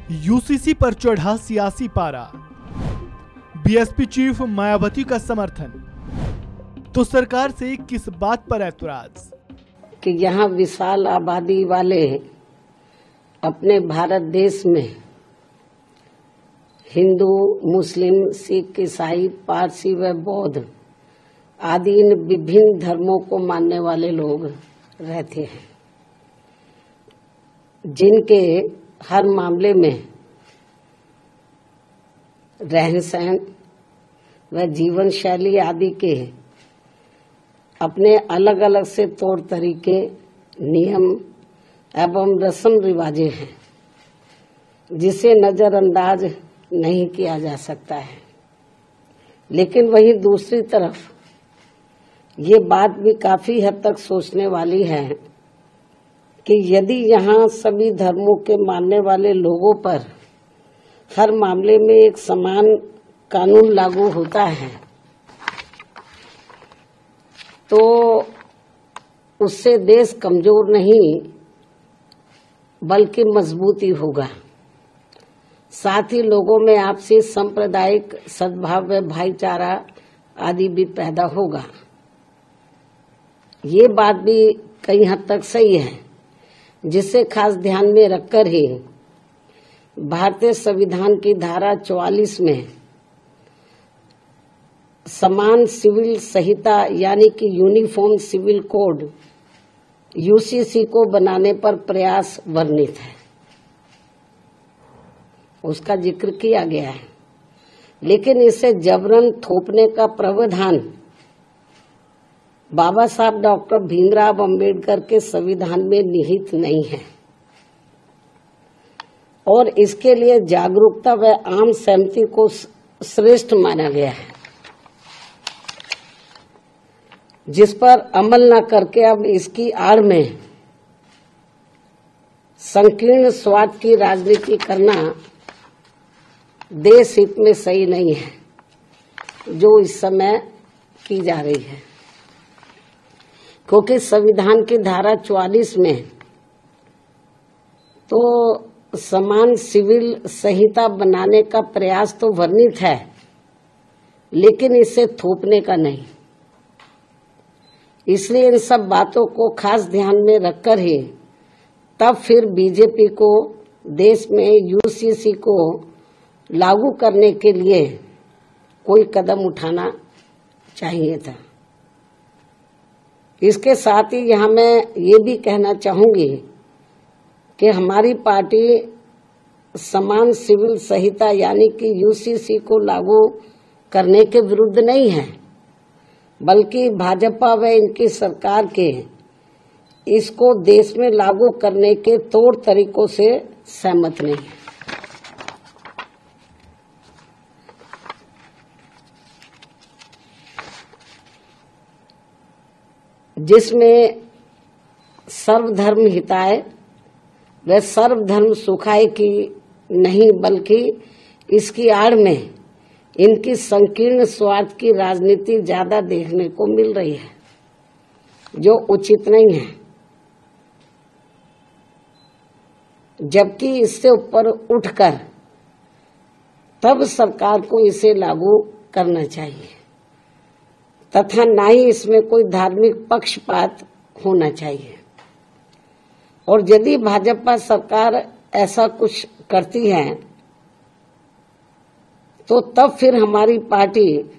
UCC पर चढ़ा सियासी पारा, बीएसपी चीफ मायावती का समर्थन, तो सरकार से किस बात पर ऐतराज? कि यहाँ विशाल आबादी वाले अपने भारत देश में हिंदू, मुस्लिम, सिख, ईसाई, पारसी व बौद्ध आदि इन विभिन्न धर्मों को मानने वाले लोग रहते हैं, जिनके हर मामले में रहन सहन व जीवन शैली आदि के अपने अलग अलग से तौर तरीके, नियम एवं रस्म रिवाजें हैं, जिसे नजरअंदाज नहीं किया जा सकता है। लेकिन वहीं दूसरी तरफ ये बात भी काफी हद तक सोचने वाली है कि यदि यहाँ सभी धर्मों के मानने वाले लोगों पर हर मामले में एक समान कानून लागू होता है, तो उससे देश कमजोर नहीं बल्कि मजबूती होगा। साथ ही लोगों में आपसी सांप्रदायिक सद्भाव व भाईचारा आदि भी पैदा होगा। ये बात भी कई हद तक सही है, जिसे खास ध्यान में रखकर ही भारतीय संविधान की धारा 44 में समान सिविल संहिता यानी कि यूनिफॉर्म सिविल कोड यूसीसी को बनाने पर प्रयास वर्णित है, उसका जिक्र किया गया है। लेकिन इसे जबरन थोपने का प्रावधान बाबा साहब डॉक्टर भीमराव अंबेडकर के संविधान में निहित नहीं है और इसके लिए जागरूकता व आम सहमति को श्रेष्ठ माना गया है, जिस पर अमल न करके अब इसकी आड़ में संकीर्ण स्वार्थ की राजनीति करना देश हित में सही नहीं है, जो इस समय की जा रही है। क्योंकि संविधान की धारा 44 में तो समान सिविल संहिता बनाने का प्रयास तो वर्णित है, लेकिन इसे थोपने का नहीं। इसलिए इन सब बातों को खास ध्यान में रखकर ही तब फिर बीजेपी को देश में यूसीसी को लागू करने के लिए कोई कदम उठाना चाहिए था। इसके साथ ही यहाँ मैं ये भी कहना चाहूंगी कि हमारी पार्टी समान सिविल संहिता यानी कि यूसीसी को लागू करने के विरुद्ध नहीं है, बल्कि भाजपा व इनकी सरकार के इसको देश में लागू करने के तौर तरीकों से सहमत नहीं है। जिसमें सर्वधर्म हिताय व सर्वधर्म सुखाय की नहीं, बल्कि इसकी आड़ में इनकी संकीर्ण स्वार्थ की राजनीति ज्यादा देखने को मिल रही है, जो उचित नहीं है। जबकि इससे ऊपर उठकर तब सरकार को इसे लागू करना चाहिए तथा न ही इसमें कोई धार्मिक पक्षपात होना चाहिए। और यदि भाजपा सरकार ऐसा कुछ करती है तो तब फिर हमारी पार्टी